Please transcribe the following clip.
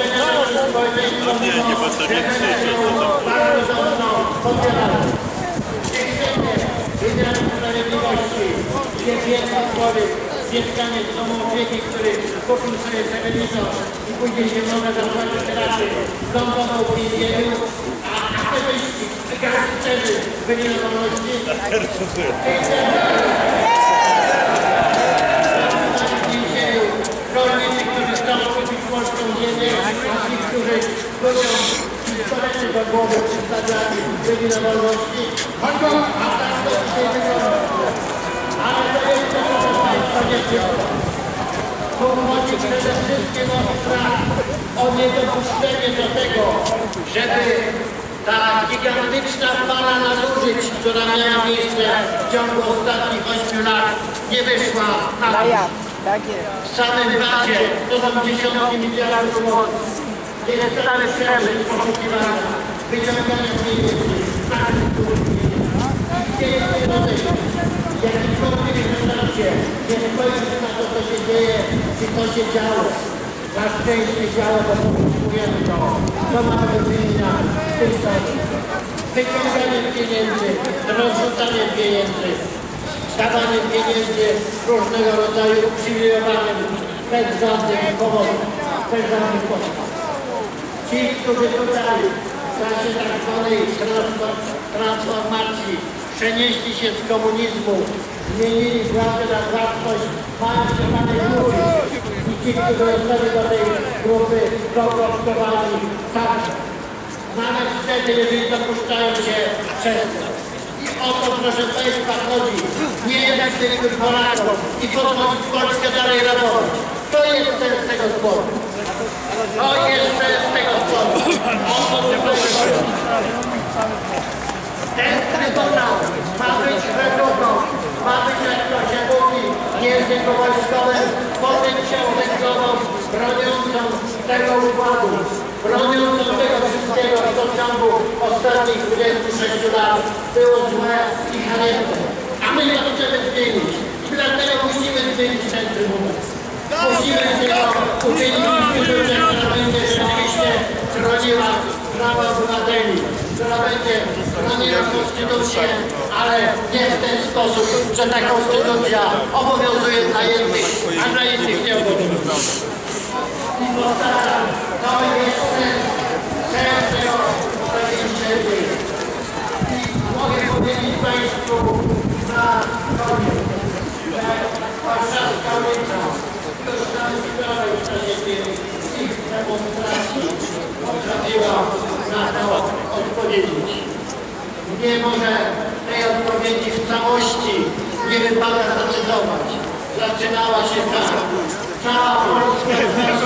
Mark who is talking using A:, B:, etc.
A: Mieszkanie z domu opieki, który kupił sobie telewizor i później się może zapłacić terapię. Lądował w więzieniu, a aktywiści, gangsterzy byli na wolności. W więzieniu rolnicy, którzy chcą kupić polską ziemię, a ci, którzy ludziom pistolety do głowy przedstawiali, byli na wolności. A tak to dzisiaj wygląda. Ale to jest to, proszę Państwa, tu chodzi przede wszystkim o strach, o niedopuszczenie do tego, żeby ta gigantyczna fala nadużyć, która miała miejsce w ciągu ostatnich 8 lat, nie wyszła na wierzch. W samym razie to są dziesiątki miliardów złotych. Jest cały przemysł poszukiwania, wyciągania pieniędzy, jakikolwiek rezultacie, nie spojrzy na to, co się dzieje, czy to się działo. Na szczęście działo, bo potrzebujemy to. To mamy do czynienia z tym samym. Wyciąganiem pieniędzy, rozrzucaniem pieniędzy, dawaniem pieniędzy różnego rodzaju uprzywilejowanym, bezżadnym powodom, bezżadnych kosztów. Ci, którzy tutaj w czasie tak zwanej transformacji przenieśli się z komunizmu, zmienili władzę na własność, mają się dalej mówić. I ci, którzy zostali do tej grupy dokosztowani, także. Nawet wtedy, jeżeli dopuszczają się przestępstw. I o to, proszę Państwa, chodzi. Nie jednak zwykłym Polakom i po to Polskę dalej ratować. To jest sens tego sporu. To jest sens tego sporu. O to chodzi. Ten trybunał ma być wedługą, ma być, jak to się mówi, w języku wojskowym, pozycją węglową, broniącą tego układu, broniącą tego wszystkiego, co w ciągu ostatnich 26 lat było złe i haniebne. A my to chcemy zmienić. I dlatego musimy zmienić ten trybunał. Musimy tego uczynić instytucję, która będzie rzeczywiście chroniła prawa obywateli, która będzie broniła konstytucję, ale nie w ten sposób, że ta konstytucja obowiązuje dla jednych, a dla innych nie obowiązuje. I powtarzam, to jest sens tego, co się dzisiaj dzieje. I mogę powiedzieć Państwu na koniec, że warszawska ulica już nam sprawę w czasie ich demonstracji potrafiła na to odpowiedzieć. Nie może tej odpowiedzi w całości nie wypada zacytować. Zaczynała się tak. Cała Polska